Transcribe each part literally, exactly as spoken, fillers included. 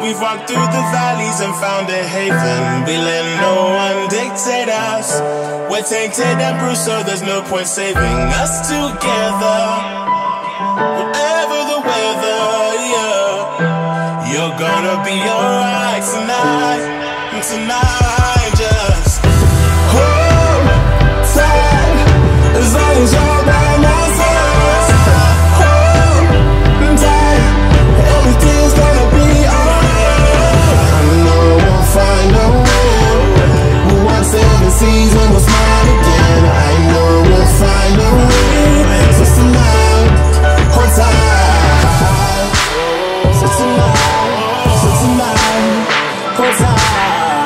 We've walked through the valleys and found a haven. We let no one dictate us. We're tainted and bruised, so there's no point saving us together. Whatever the weather, yeah, you're gonna be alright tonight. Tonight, just hold tight as long as you're by my side. Hold tight, everything's gonna be alright. I know we'll find a way. We'll walk seven seas and we'll smile again. I know we'll find a way. So tonight, hold tight. So tonight, so tonight, hold tight.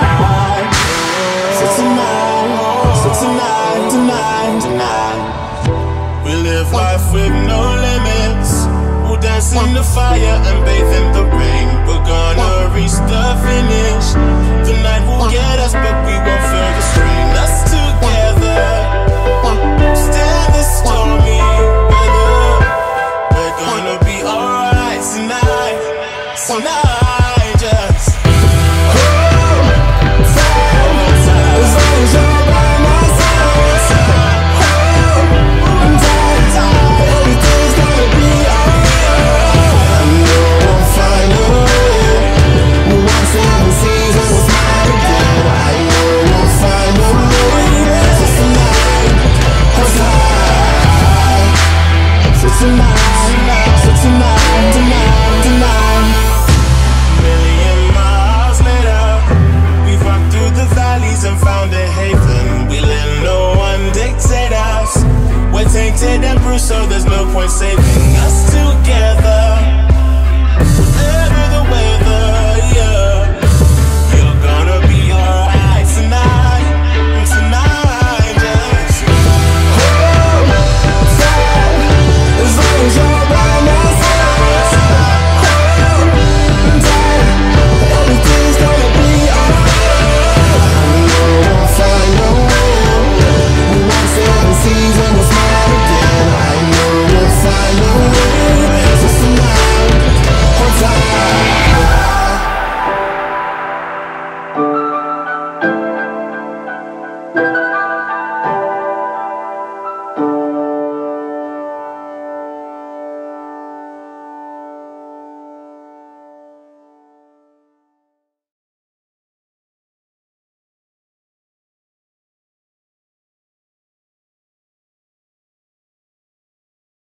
So tonight, so tonight, tonight, tonight, we live life with no limits. We'll dance in the fire and bathe in the rain. We're gonna reach the finish. The night will get us, but we won't feel the strain.